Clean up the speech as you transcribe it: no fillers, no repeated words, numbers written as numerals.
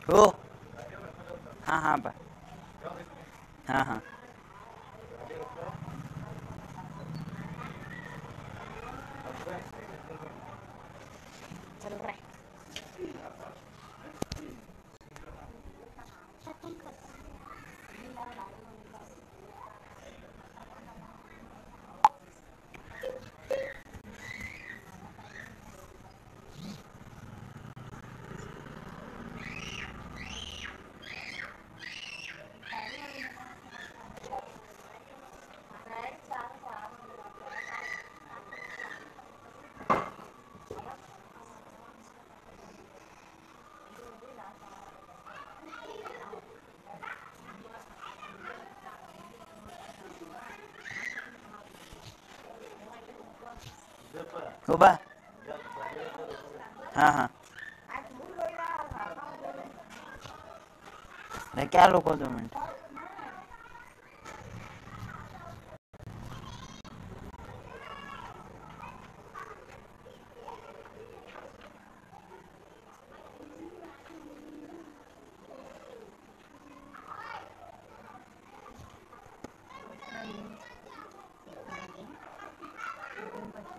हो. हाँ हाँ बा. हाँ हाँ. चल रहा है. हो बा. हाँ हाँ. क्या लोग 2 मिनट.